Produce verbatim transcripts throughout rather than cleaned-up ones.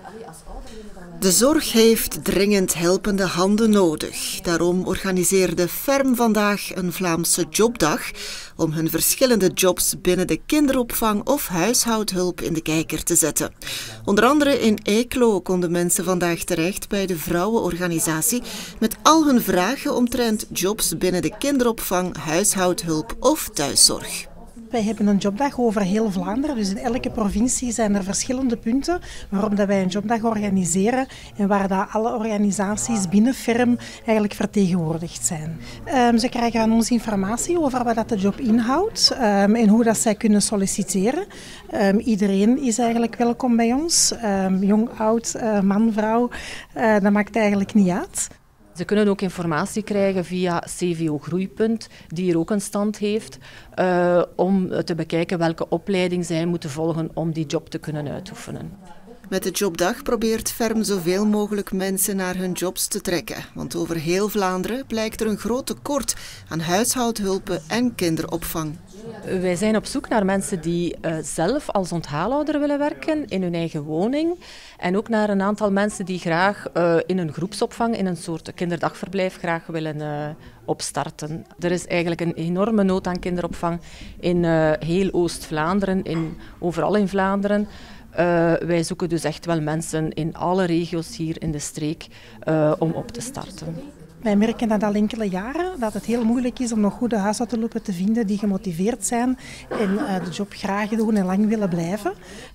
De zorg heeft dringend helpende handen nodig. Daarom organiseerde Ferm vandaag een Vlaamse jobdag om hun verschillende jobs binnen de kinderopvang of huishoudhulp in de kijker te zetten. Onder andere in Eeklo konden mensen vandaag terecht bij de vrouwenorganisatie met al hun vragen omtrent jobs binnen de kinderopvang, huishoudhulp of thuiszorg. Wij hebben een jobdag over heel Vlaanderen, dus in elke provincie zijn er verschillende punten waarom dat wij een jobdag organiseren en waar dat alle organisaties binnen Ferm eigenlijk vertegenwoordigd zijn. Um, ze krijgen van ons informatie over wat dat de job inhoudt um, en hoe dat zij kunnen solliciteren. Um, iedereen is eigenlijk welkom bij ons, um, jong, oud, uh, man, vrouw, uh, dat maakt eigenlijk niet uit. Ze kunnen ook informatie krijgen via C V O Groeipunt, die hier ook een stand heeft, uh, om te bekijken welke opleiding zij moeten volgen om die job te kunnen uitoefenen. Met de jobdag probeert Ferm zoveel mogelijk mensen naar hun jobs te trekken. Want over heel Vlaanderen blijkt er een groot tekort aan huishoudhulpen en kinderopvang. Wij zijn op zoek naar mensen die uh, zelf als onthaalouder willen werken in hun eigen woning. En ook naar een aantal mensen die graag uh, in een groepsopvang, in een soort kinderdagverblijf graag willen uh, opstarten. Er is eigenlijk een enorme nood aan kinderopvang in uh, heel Oost-Vlaanderen, in, overal in Vlaanderen. Uh, wij zoeken dus echt wel mensen in alle regio's hier in de streek uh, om op te starten. Wij merken dat al enkele jaren dat het heel moeilijk is om nog goede huishoudhulpen te vinden die gemotiveerd zijn en uh, de job graag doen en lang willen blijven.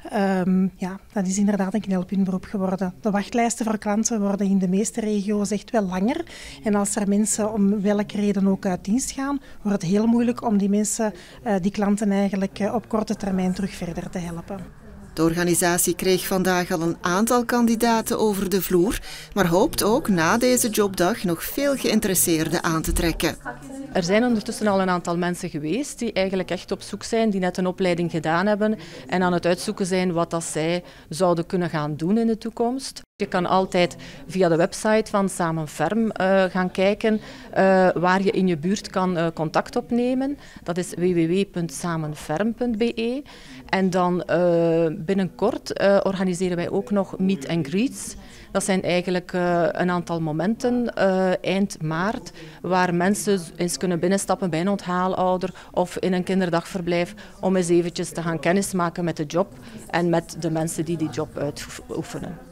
Um, ja, dat is inderdaad een knelpuntberoep geworden. De wachtlijsten voor klanten worden in de meeste regio's echt wel langer. En als er mensen om welke reden ook uit dienst gaan, wordt het heel moeilijk om die mensen, uh, die klanten eigenlijk uh, op korte termijn terug verder te helpen. De organisatie kreeg vandaag al een aantal kandidaten over de vloer, maar hoopt ook na deze jobdag nog veel geïnteresseerden aan te trekken. Er zijn ondertussen al een aantal mensen geweest die eigenlijk echt op zoek zijn, die net een opleiding gedaan hebben en aan het uitzoeken zijn wat dat zij zouden kunnen gaan doen in de toekomst. Je kan altijd via de website van Samen Ferm uh, gaan kijken uh, waar je in je buurt kan uh, contact opnemen. Dat is w w w punt samenferm punt b e. En dan uh, binnenkort uh, organiseren wij ook nog meet and greets. Dat zijn eigenlijk uh, een aantal momenten uh, eind maart waar mensen eens kunnen binnenstappen bij een onthaalouder of in een kinderdagverblijf om eens eventjes te gaan kennismaken met de job en met de mensen die die job uitoefenen.